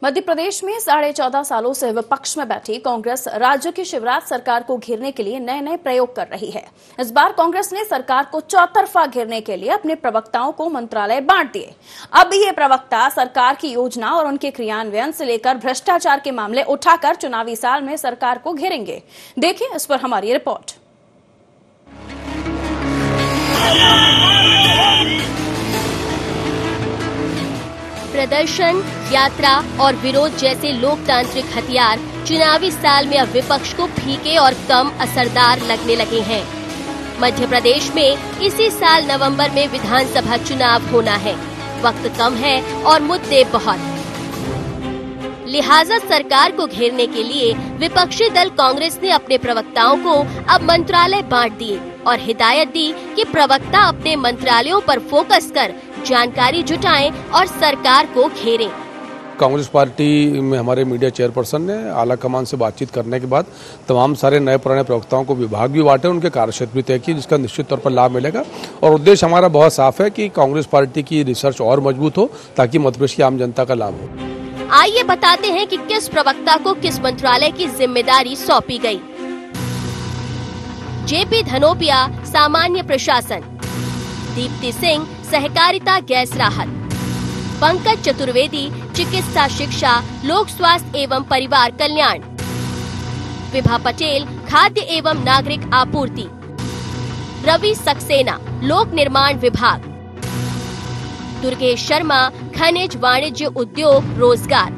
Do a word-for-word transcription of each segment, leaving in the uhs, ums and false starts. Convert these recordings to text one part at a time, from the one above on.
मध्य प्रदेश में साढ़े चौदह सालों से विपक्ष में बैठी कांग्रेस राज्य की शिवराज सरकार को घेरने के लिए नए नए प्रयोग कर रही है। इस बार कांग्रेस ने सरकार को चौतरफा घेरने के लिए अपने प्रवक्ताओं को मंत्रालय बांट दिए। अब ये प्रवक्ता सरकार की योजना और उनके क्रियान्वयन से लेकर भ्रष्टाचार के मामले उठाकर चुनावी साल में सरकार को घेरेंगे। देखिए इस पर हमारी रिपोर्ट। प्रदर्शन, यात्रा और विरोध जैसे लोकतांत्रिक हथियार चुनावी साल में अब विपक्ष को फीके और कम असरदार लगने लगे हैं। मध्य प्रदेश में इसी साल नवंबर में विधानसभा चुनाव होना है। वक्त कम है और मुद्दे बहुत। लिहाजा सरकार को घेरने के लिए विपक्षी दल कांग्रेस ने अपने प्रवक्ताओं को अब मंत्रालय बांट दिए और हिदायत दी कि प्रवक्ता अपने मंत्रालयों पर फोकस कर जानकारी जुटाएं और सरकार को घेरें। कांग्रेस पार्टी में हमारे मीडिया चेयरपर्सन ने आला कमान से बातचीत करने के बाद तमाम सारे नए पुराने प्रवक्ताओं को विभाग भी बांटे, उनके कार्यक्षेत्र भी तय किए, जिसका निश्चित तौर पर लाभ मिलेगा। और उद्देश्य हमारा बहुत साफ है कि कांग्रेस पार्टी की रिसर्च और मजबूत हो ताकि मध्य प्रदेश की आम जनता का लाभ हो। आइए बताते हैं कि किस प्रवक्ता को किस मंत्रालय की जिम्मेदारी सौंपी गई। जेपी धनोपिया, सामान्य प्रशासन। दीप्ति सिंह, सहकारिता गैस राहत। पंकज चतुर्वेदी, चिकित्सा शिक्षा, लोक स्वास्थ्य एवं परिवार कल्याण। विभा पटेल, खाद्य एवं नागरिक आपूर्ति। रवि सक्सेना, लोक निर्माण विभाग। दुर्गेश शर्मा, खनिज वाणिज्य उद्योग रोजगार।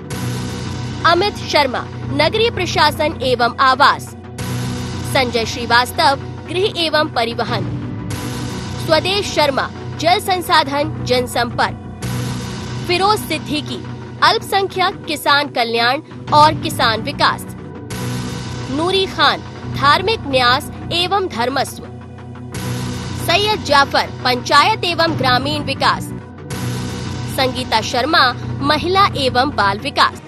अमित शर्मा, नगरीय प्रशासन एवं आवास। संजय श्रीवास्तव, गृह एवं परिवहन। स्वदेश शर्मा, जल संसाधन जनसंपर्क। फिरोज सिद्दीकी, अल्पसंख्यक किसान कल्याण और किसान विकास। नूरी खान, धार्मिक न्यास एवं धर्मस्व। सैयद जाफर, पंचायत एवं ग्रामीण विकास। संगीता शर्मा, महिला एवं बाल विकास।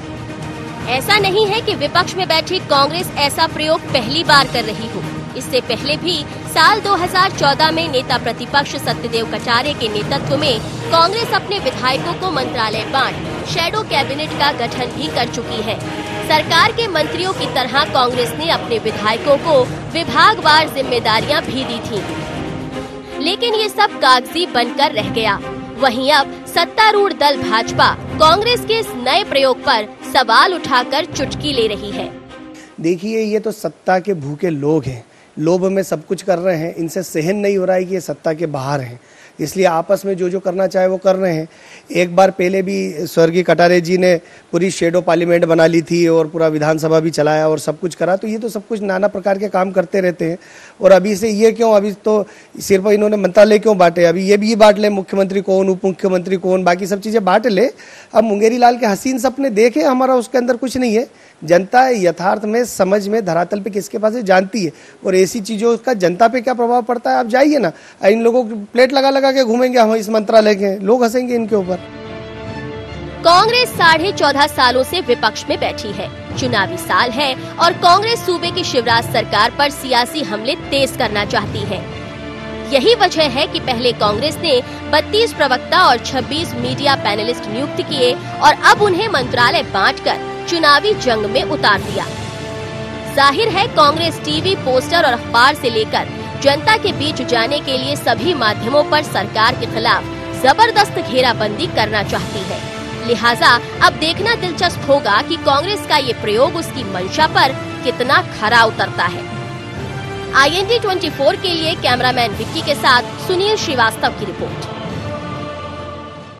ऐसा नहीं है कि विपक्ष में बैठी कांग्रेस ऐसा प्रयोग पहली बार कर रही हो। इससे पहले भी साल दो हज़ार चौदह में नेता प्रतिपक्ष सत्यदेव कटारे के नेतृत्व में कांग्रेस अपने विधायकों को मंत्रालय बांट शैडो कैबिनेट का गठन भी कर चुकी है। सरकार के मंत्रियों की तरह कांग्रेस ने अपने विधायकों को विभागवार जिम्मेदारियां भी दी थी, लेकिन ये सब कागजी बनकर रह गया। वहीं अब सत्तारूढ़ दल भाजपा कांग्रेस के इस नए प्रयोग पर सवाल उठाकर चुटकी ले रही है। देखिए, ये तो सत्ता के भूखे लोग हैं, लोभ में सब कुछ कर रहे हैं। इनसे सहन नहीं हो रहा है कि ये सत्ता के बाहर हैं, इसलिए आपस में जो जो करना चाहे वो कर रहे हैं। एक बार पहले भी स्वर्गीय कटारे जी ने पूरी शेडो पार्लियामेंट बना ली थी और पूरा विधानसभा भी चलाया और सब कुछ करा। तो ये तो सब कुछ नाना प्रकार के काम करते रहते हैं। और अभी से ये क्यों, अभी तो सिर्फ इन्होंने मंत्रालय क्यों बांटे, अभी ये भी ये बांट ले, मुख्यमंत्री कौन, उप मुख्यमंत्री कौन, बाकी सब चीज़ें बांट ले। अब मुंगेरी लाल के हसीन सपने देखे, हमारा उसके अंदर कुछ नहीं है। जनता यथार्थ में, समझ में, धरातल पे किसके पास है जानती है, और ऐसी चीजों का जनता पे क्या प्रभाव पड़ता है आप जाइए ना। इन लोगों को प्लेट लगा लगा के घूमेंगे हम इस मंत्रालय के, लोग हंसेंगे इनके ऊपर। कांग्रेस साढ़े चौदह सालों से विपक्ष में बैठी है। चुनावी साल है और कांग्रेस सूबे की शिवराज सरकार पर सियासी हमले तेज करना चाहती है। यही वजह है कि पहले कांग्रेस ने बत्तीस प्रवक्ता और छब्बीस मीडिया पैनलिस्ट नियुक्त किए और अब उन्हें मंत्रालय बांटकर चुनावी जंग में उतार दिया। जाहिर है कांग्रेस टीवी, पोस्टर और अखबार से लेकर जनता के बीच जाने के लिए सभी माध्यमों पर सरकार के खिलाफ जबरदस्त घेराबंदी करना चाहती है। लिहाजा अब देखना दिलचस्प होगा कि कांग्रेस का ये प्रयोग उसकी मंशा पर कितना खरा उतरता है। आई एन डी चौबीस के लिए कैमरामैन विक्की के साथ सुनील श्रीवास्तव की रिपोर्ट।